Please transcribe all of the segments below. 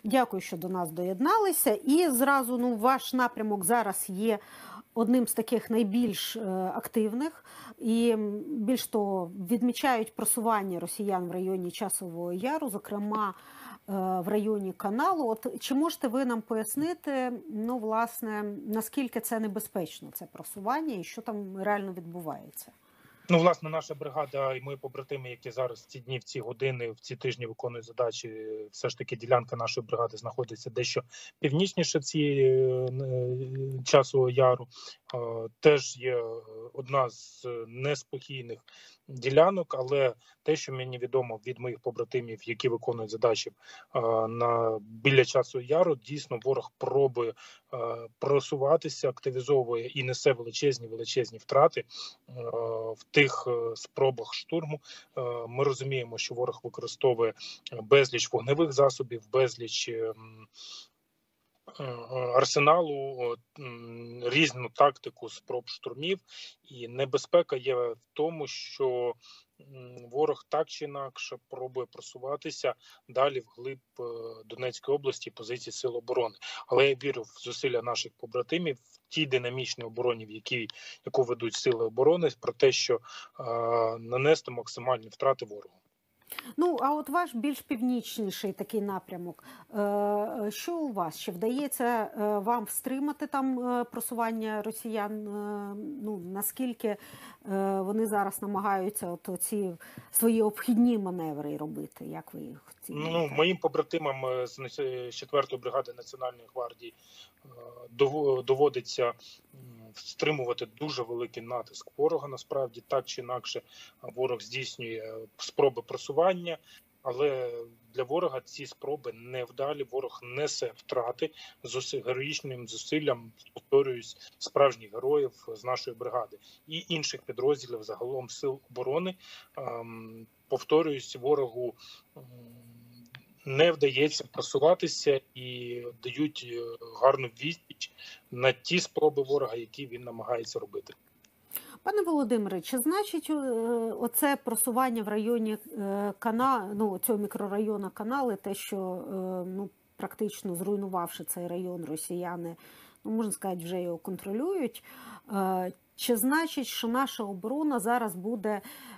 Дякую, що до нас доєдналися. І зразу, ваш напрямок зараз є одним з таких найбільш активних. І більш того, відмічають просування росіян в районі Часового Яру, зокрема в районі каналу. От чи можете ви нам пояснити, власне, наскільки це небезпечно, це просування, і що там реально відбувається? Власне, наша бригада і мої побратими, які зараз в ці дні, в ці години, в ці тижні виконують задачі, все ж таки ділянка нашої бригади знаходиться дещо північніше цієї Часового Яру. Теж є одна з неспокійних ділянок, але те, що мені відомо від моїх побратимів, які виконують задачі біля Часового Яру, дійсно ворог пробує просуватися, активізовує і несе величезні втрати в тих спробах штурму. Ми розуміємо, що ворог використовує безліч вогневих засобів, безліч арсеналу, різну тактику спроб штурмів, і небезпека є в тому, що ворог так чи інакше пробує просуватися далі вглиб Донецької області, позиції Сил оборони. Але я вірю в зусилля наших побратимів, в тій динамічній обороні, яку ведуть Сили оборони, про те, що нанести максимальні втрати ворогу. А от ваш більш північніший такий напрямок, що у вас? Чи вдається вам стримати там просування росіян? Наскільки вони зараз намагаються ці свої обхідні маневри робити? Як ви їх оцінюєте? Моїм побратимам з 4-ї бригади Національної гвардії доводиться стримувати дуже великий натиск ворога. Насправді, так чи інакше, ворог здійснює спроби просування, але для ворога ці спроби невдалі. Ворог несе втрати з героїчним зусиллям, повторююсь, справжніх героїв з нашої бригади і інших підрозділів загалом Сил оборони. Повторююсь, ворогу не вдається просуватися і дають гарну відсіч на ті спроби ворога, які він намагається робити. Пане Володимире, чи значить оце просування в районі цього мікрорайону Канали, те, що практично зруйнувавши цей район, росіяни, можна сказати, вже його контролюють, чи значить, що наша оборона зараз буде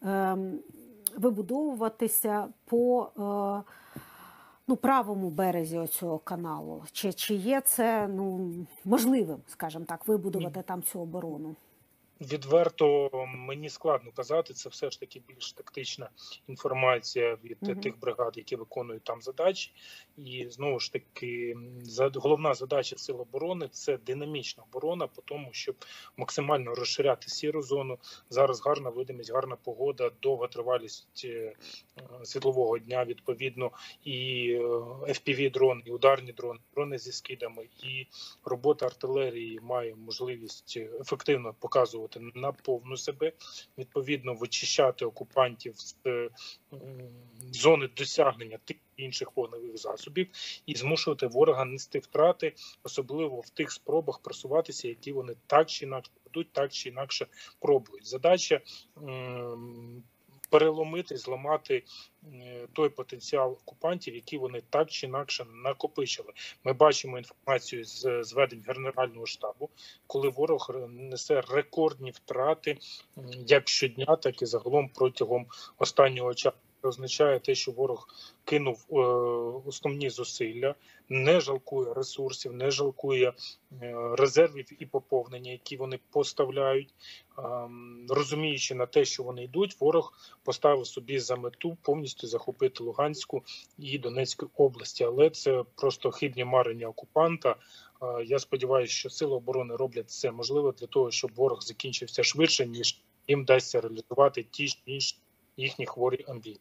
вибудовуватися по правому березі оцього каналу? Чи є це можливим, скажімо так, вибудувати там цю оборону? Відверто мені складно казати, це все ж таки більш тактична інформація від тих бригад, які виконують там задачі. І знову ж таки, головна задача Сил оборони – це динамічна оборона, по тому, щоб максимально розширяти сіру зону. Зараз гарна видимість, гарна погода, довга тривалість світлового дня, відповідно, і FPV-дрони, і ударні дрони, дрони зі скидами, і робота артилерії має можливість ефективно показувати на повну себе, відповідно вичищати окупантів з зони досягнення тих інших вогневих засобів і змушувати ворога нести втрати, особливо в тих спробах просуватися, які вони так чи інакше ведуть, так чи інакше пробують. Задача переломити, зламати той потенціал окупантів, які вони так чи інакше накопичили. Ми бачимо інформацію з зведень Генерального штабу, коли ворог несе рекордні втрати як щодня, так і загалом протягом останнього часу. Це означає те, що ворог кинув основні зусилля, не жалкує ресурсів, не жалкує резервів і поповнення, які вони поставляють. Розуміючи на те, що вони йдуть, ворог поставив собі за мету повністю захопити Луганську і Донецьку області. Але це просто хибні марення окупанта. Я сподіваюся, що Сили оборони роблять все можливе для того, щоб ворог закінчився швидше, ніж їм вдасться реалізувати ті ж інші їхні хворі амбіції.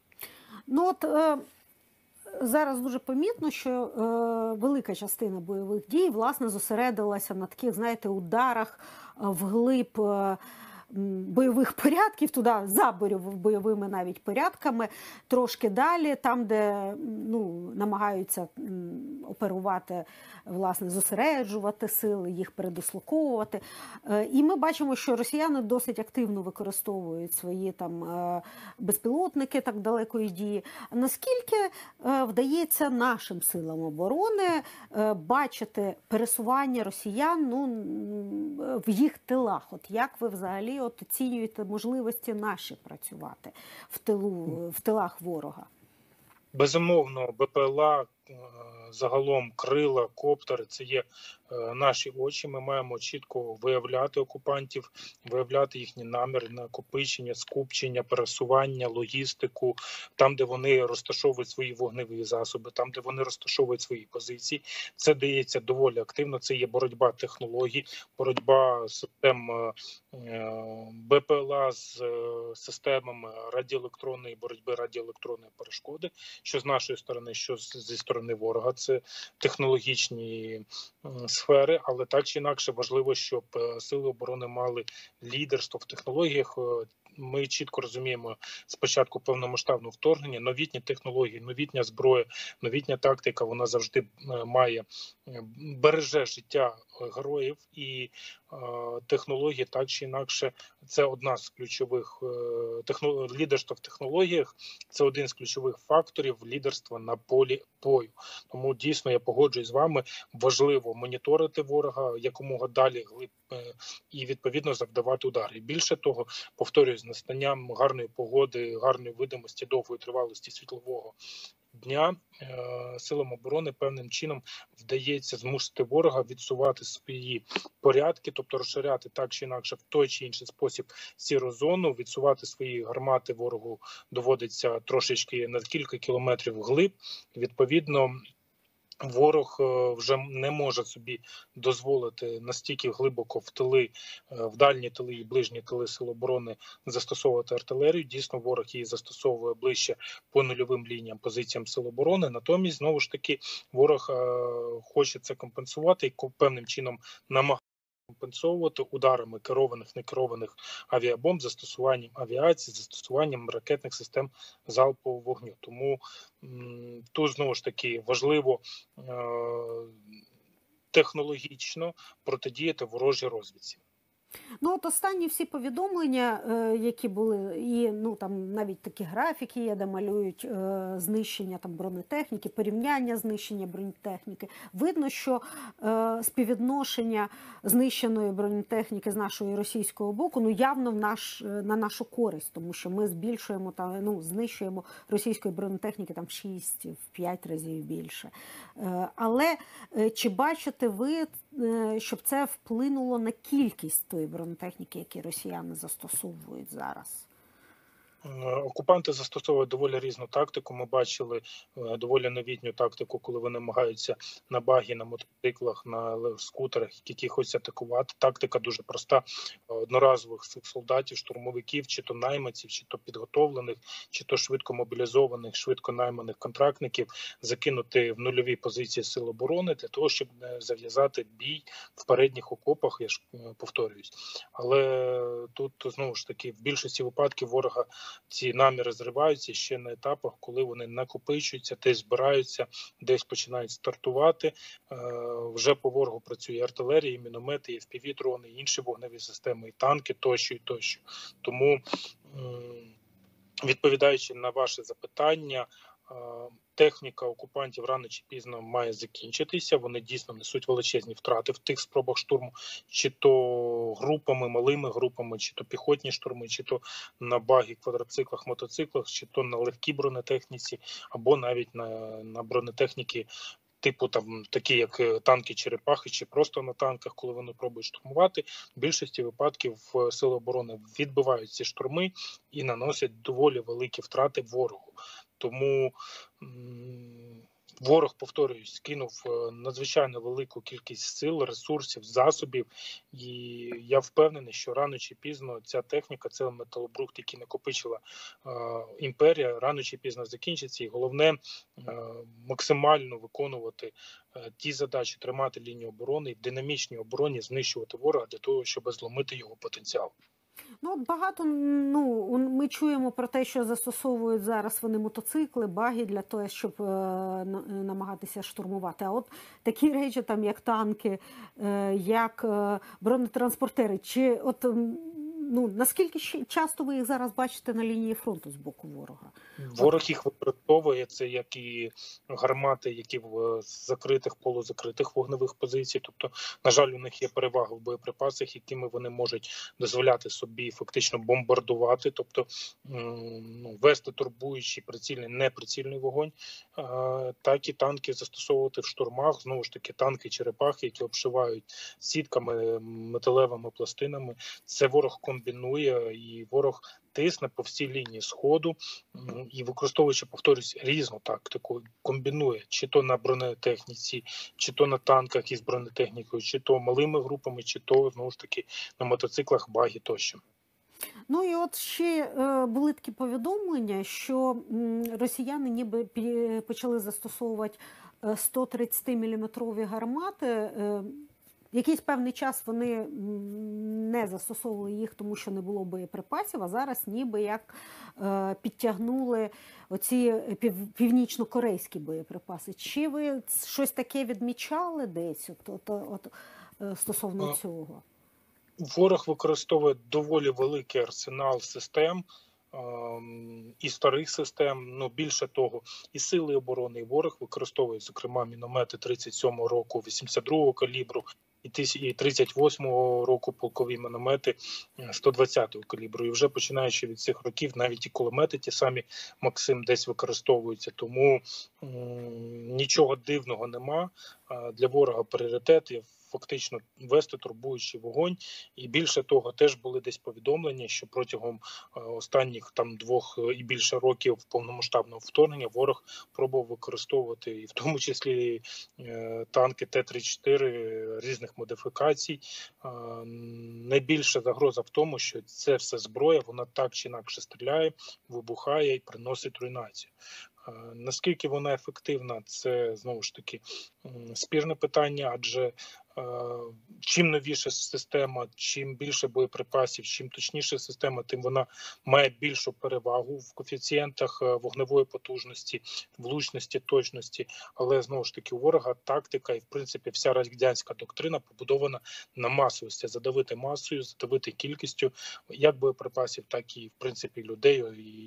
Зараз дуже помітно, що велика частина бойових дій, власне, зосередилася на таких, ударах вглиб бойових порядків, туди за бойовими навіть порядками, трошки далі, там, де намагаються оперувати, власне, зосереджувати сили, їх передислоковувати. І ми бачимо, що росіяни досить активно використовують свої там безпілотники так далекої дії. Наскільки вдається нашим силам оборони бачити пересування росіян в їх тилах? От як ви взагалі оцінюєте можливості наші працювати в тилах ворога? Безумовно, БПЛА, загалом крила, коптери – це є наші очі. Ми маємо чітко виявляти окупантів, виявляти їхні наміри, накопичення, скупчення, пересування, логістику, там, де вони розташовують свої вогневі засоби, там, де вони розташовують свої позиції. Це дається доволі активно. Це є боротьба технологій, боротьба систем БПЛА з системами радіоелектронної боротьби, радіоелектронної перешкоди, що з нашої сторони, що зі сторони ворога. Це технологічні сфери, але так чи інакше важливо, щоб сили оборони мали лідерство в технологіях. Ми чітко розуміємо спочатку повномасштабного вторгнення, новітні технології, новітня зброя, новітня тактика, вона завжди береже життя героїв, і технології так чи інакше це одна з ключових лідерство в технологіях, це один з ключових факторів лідерства на полі бою. Тому дійсно я погоджуюсь з вами, важливо моніторити ворога якомога далі глиб і відповідно завдавати удари. І більше того, повторюю, з настанням гарної погоди, гарної видимості, довгої тривалості світлового дня силам оборони певним чином вдається змусити ворога відсувати свої порядки, тобто розширяти так чи інакше в той чи інший спосіб сіру зону, відсувати свої гармати ворогу доводиться трошечки на кілька кілометрів вглиб. Відповідно, ворог вже не може собі дозволити настільки глибоко в тили, в дальні тили і ближні тили сил оборони застосовувати артилерію. Дійсно, ворог її застосовує ближче по нульовим лініям позиціям сил оборони. Натомість, знову ж таки, ворог хоче це компенсувати і певним чином намагається компенсовувати ударами керованих, некерованих авіабомб, застосуванням авіації, застосуванням ракетних систем залпового вогню. Тому тут, знову ж таки, важливо технологічно протидіяти ворожій розвідці. Ну, от останні всі повідомлення, які були, і там навіть такі графіки є, де малюють знищення там бронетехніки, порівняння знищення бронетехніки. Видно, що співвідношення знищеної бронетехніки з нашого і російського боку, явно на нашу користь, тому що ми збільшуємо знищуємо російської бронетехніки там в 6-5 разів більше. Але чи бачите ви, щоб це вплинуло на кількість тої бронетехніки, які росіяни застосовують зараз? Окупанти застосовують доволі різну тактику. Ми бачили доволі новітню тактику, коли вони намагаються на багі, на мотоциклах, на скутерах якихось атакувати. Тактика дуже проста. Одноразових солдатів, штурмовиків, чи то найманців, чи то підготовлених, чи то швидко мобілізованих, швидко найманих контрактників закинути в нульові позиції сил оборони для того, щоб не зав'язати бій в передніх окопах, я ж повторююсь. Але тут, знову ж таки, в більшості випадків ворога ці наміри зриваються ще на етапах, коли вони накопичуються, десь збираються, десь починають стартувати. Вже по ворогу працює артилерія, і міномети, і FPV-дрони, і інші вогневі системи, і танки тощо, і тощо. Тому, відповідаючи на ваше запитання, техніка окупантів рано чи пізно має закінчитися. Вони дійсно несуть величезні втрати в тих спробах штурму, чи то групами, малими групами, чи то піхотні штурми, чи то на багі, квадроциклах, мотоциклах, чи то на легкій бронетехніці, або навіть на бронетехніки типу такі як танки Черепахи, чи просто на танках, коли вони пробують штурмувати. В більшості випадків сили оборони відбивають ці штурми і наносять доволі великі втрати ворогу. Тому ворог, повторююсь, скинув надзвичайно велику кількість сил, ресурсів, засобів, і я впевнений, що рано чи пізно ця техніка, це металобрухт, який накопичила імперія, рано чи пізно закінчиться, і головне максимально виконувати ті задачі, тримати лінію оборони, в динамічній обороні знищувати ворога для того, щоб зломити його потенціал. Ну, от багато, ну, ми чуємо про те, що застосовують зараз вони мотоцикли, баги для того, щоб намагатися штурмувати. А от такі речі, там, як танки, як бронетранспортери, чи от, ну, наскільки часто ви їх зараз бачите на лінії фронту з боку ворога? Ворог їх використовує, це як і гармати, які в закритих, полузакритих вогневих позицій. Тобто, на жаль, у них є перевага в боєприпасах, якими вони можуть дозволяти собі фактично бомбардувати, тобто вести турбуючий прицільний, неприцільний вогонь, так і танки застосовувати в штурмах. Знову ж таки, танки черепахи, які обшивають сітками, металевими пластинами. Це ворог комбінує, і ворог тисне по всій лінії сходу і, використовуючи, повторюсь, різну тактику, комбінує чи то на бронетехніці, чи то на танках із бронетехнікою, чи то малими групами, чи то, знову ж таки, на мотоциклах, багі тощо. Ну і от ще були такі повідомлення, що росіяни ніби почали застосовувати 130-мм гармати. Якийсь певний час вони не застосовували їх, тому що не було боєприпасів, а зараз ніби як підтягнули оці північно-корейські боєприпаси. Чи ви щось таке відмічали десь стосовно цього? Ворог використовує доволі великий арсенал систем, і старих систем, ну більше того, і сили оборони, і ворог використовує, зокрема, міномети 37-го року, 82-го калібру, і 38-го року полкові міномети 120-го калібру. І вже починаючи від цих років, навіть і кулемети ті самі Максим десь використовуються. Тому нічого дивного нема. Для ворога пріоритет фактично вести турбуючий вогонь. І більше того, теж були десь повідомлення, що протягом останніх там 2 і більше років повномасштабного вторгнення ворог пробував використовувати, і в тому числі танки Т-34 різних модифікацій. Найбільша загроза в тому, що це все зброя, вона так чи інакше стріляє, вибухає і приносить руйнацію. Наскільки вона ефективна, це, знову ж таки, спірне питання, адже чим новіша система, чим більше боєприпасів, чим точніша система, тим вона має більшу перевагу в коефіцієнтах вогневої потужності, влучності, точності. Але, знову ж таки, у ворога тактика і, в принципі, вся радянська доктрина побудована на масовості. Задавити масою, задавити кількістю як боєприпасів, так і, в принципі, людей,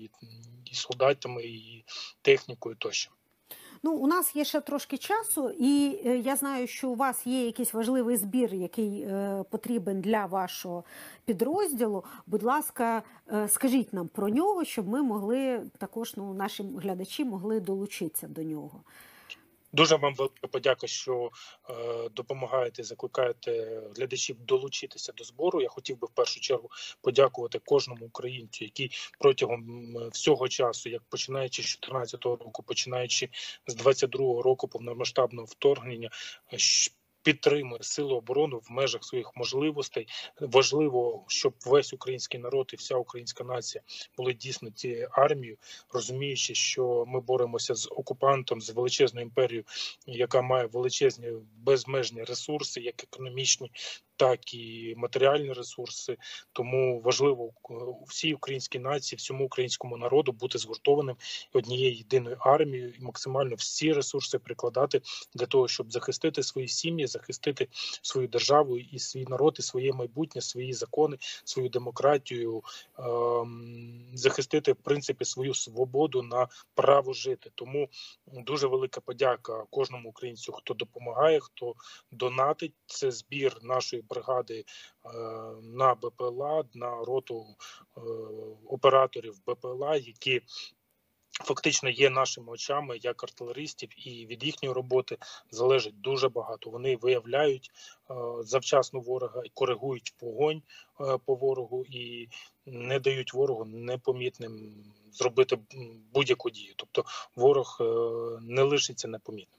і солдатами, і технікою тощо. Ну, у нас є ще трошки часу, і я знаю, що у вас є якийсь важливий збір, який потрібен для вашого підрозділу. Будь ласка, скажіть нам про нього, щоб ми могли також, ну, наші глядачі могли долучитися до нього. Дуже вам велика подяка, що допомагаєте, закликаєте глядачів долучитися до збору. Я хотів би в першу чергу подякувати кожному українцю, який протягом всього часу, як починаючи з 2014 року, починаючи з 2022 року повномасштабного вторгнення, підтримує сили оборони в межах своїх можливостей. Важливо, щоб весь український народ і вся українська нація були дійсно цією армією, розуміючи, що ми боремося з окупантом, з величезною імперією, яка має величезні безмежні ресурси, як економічні, так і матеріальні ресурси. Тому важливо всій українській нації, всьому українському народу бути згуртованим однією єдиною армією і максимально всі ресурси прикладати для того, щоб захистити свої сім'ї, захистити свою державу і свій народ, і своє майбутнє, свої закони, свою демократію, захистити, в принципі, свою свободу на право жити. Тому дуже велика подяка кожному українцю, хто допомагає, хто донатить. Це збір нашої бригади на БПЛА, на роту операторів БПЛА, які фактично є нашими очами як артилеристів, і від їхньої роботи залежить дуже багато. Вони виявляють завчасно ворога і коригують вогонь по ворогу, і не дають ворогу непомітним зробити будь-яку дію. Тобто ворог не лишиться непомітним.